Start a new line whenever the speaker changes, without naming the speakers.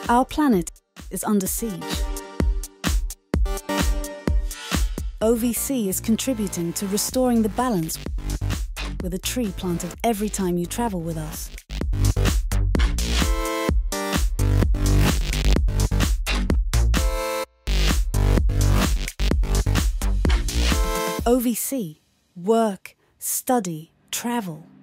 Our planet is under siege. OVC is contributing to restoring the balance with a tree planted every time you travel with us. OVC, work, study, travel.